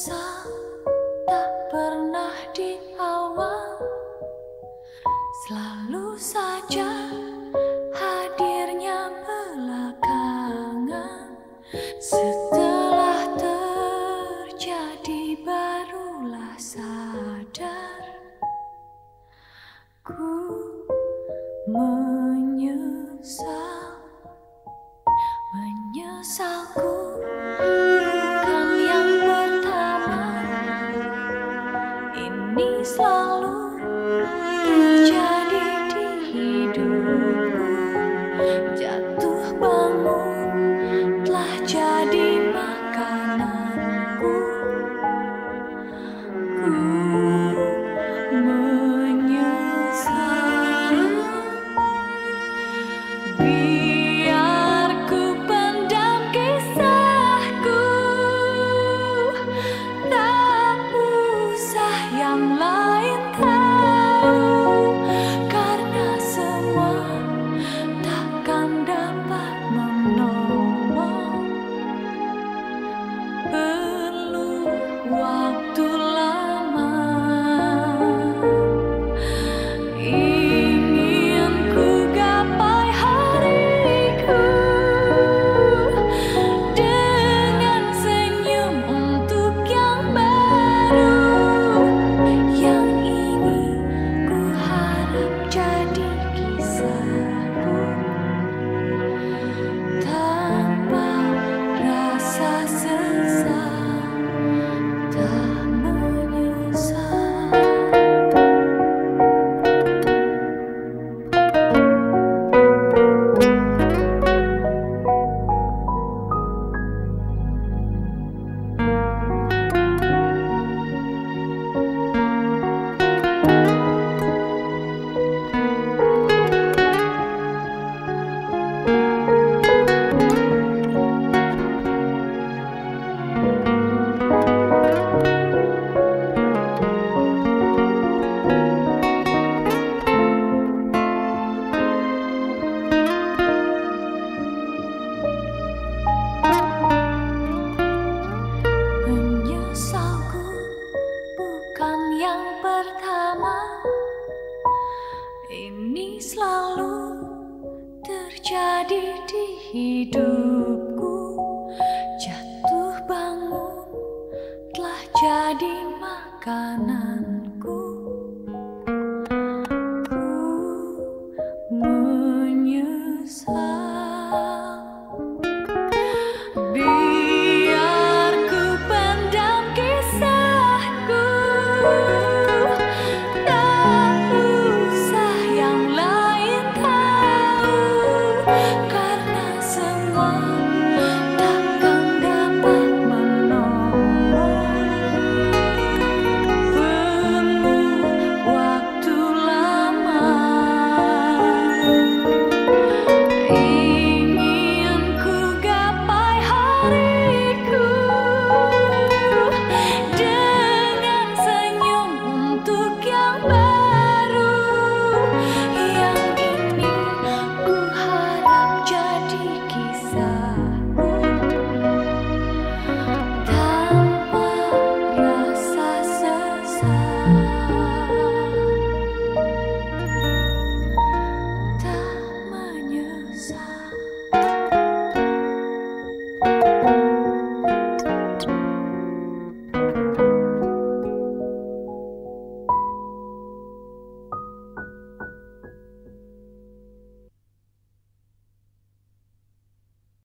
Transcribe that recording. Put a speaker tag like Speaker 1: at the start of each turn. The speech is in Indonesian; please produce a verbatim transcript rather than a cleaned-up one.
Speaker 1: menyesal tak pernah di awal, selalu saja hadirnya belakangan. Setelah terjadi barulah sadar, ku menyesal. Menyesalku bukan yang pertama, ini selalu terjadi di hidupku. Jatuh bangun telah jadi makananku. Ku menyesal. Biar ku pendam kisahku, tak usah yang lain tahu, karena semua takkan dapat menolong. Perlu waktu lama. Ingin ku gapai hariku dengan senyum untuk yang baru. Yang ini ku harap jadi kisahku, tanpa rasa sesal, tak menyesal. Menyesalku bukan yang pertama, ini selalu terjadi di hidupku. Jatuh bangun telah jadi makanan.